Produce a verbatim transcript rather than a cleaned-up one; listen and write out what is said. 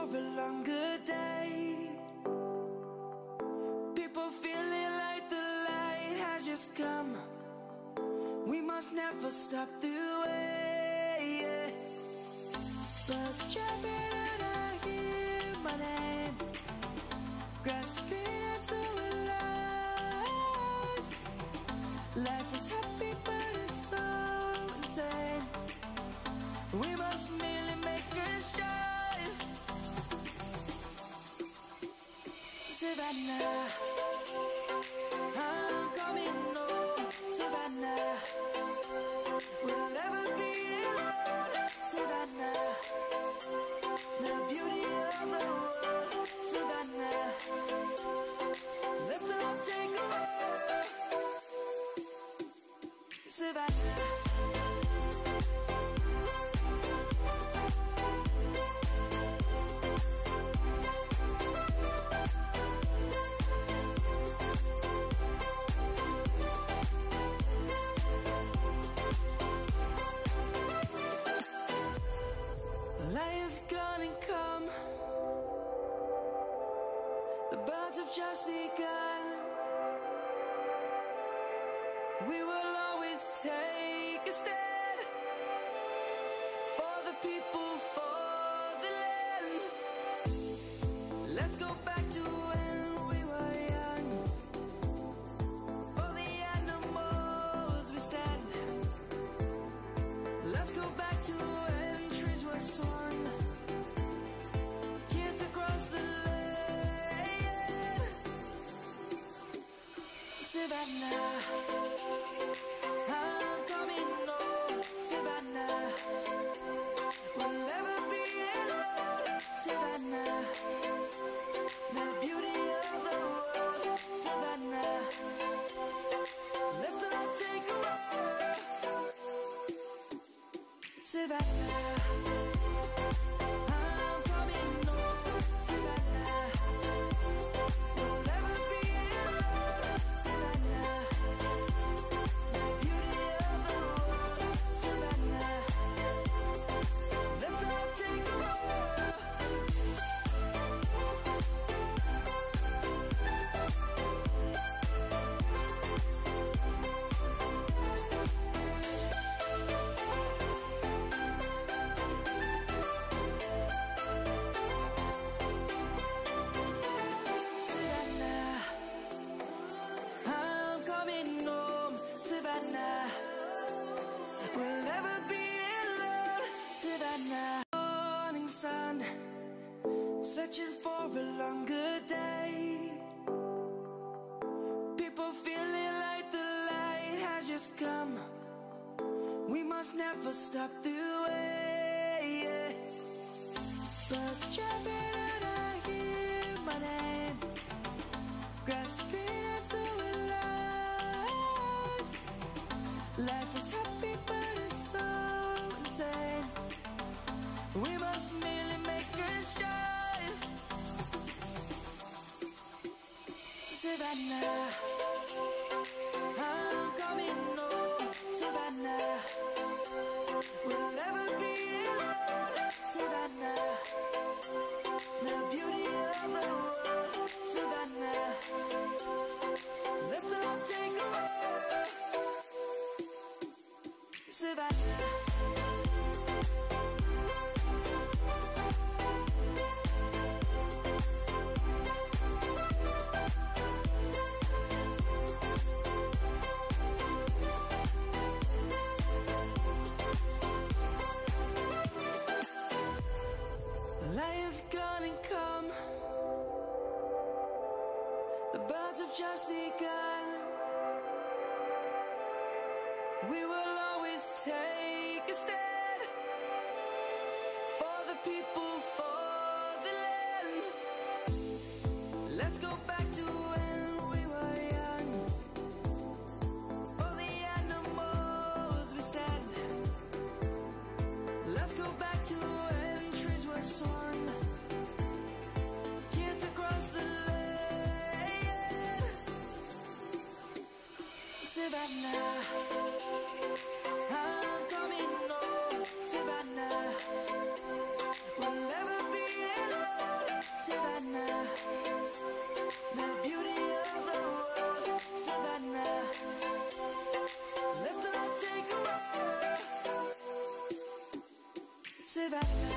for a longer day. People feeling like the light has just come. We must never stop the way. Birds chirping and I hear my name, grasping into a life. Life is happy but it's so insane. We must merely make a start. Savannah, I'm coming home. Savannah, we'll never be alone. Savannah, the beauty of the world. Savannah, let's all take a walk. Savannah. Lion's gonna come. The birds have just begun. We will always take a stand for the people, for the land. Let's go back to when we were young. For the animals we stand. Let's go back to when trees were swung. Kids across the land. Savannah, I'm coming home. Savannah, we'll never be alone. Savannah, the beauty of the world. Savannah, let's all take a walk. Savannah, I'm coming home. Savannah, we'll never be alone. Savannah, the beauty of the world. Savannah, let's all take a walk. Savannah, I'm coming home. Savannah, we'll never be alone. Savannah, morning sun, searching for a longer day. People feeling like the light has just come. We must never stop the way. Birds chirping and I hear my name, grasping into a life. Life is happy but it's so insane. We must merely make a start. Savannah, I'm coming home. Savannah, we'll never be alone. Savannah, the beauty of the world. Savannah, let's all take a walk. Savannah. Lion's gonna come. The birds have just begun. We will always take a stand for the people, for the land. Let's go back to when we were young. For the animals we stand. Let's go back to when trees were swung. Kids across the land. Savannah, I'm coming home. Savannah, we'll never be alone. Savannah, the beauty of the world, Savannah. Let's all take a walk, Savannah.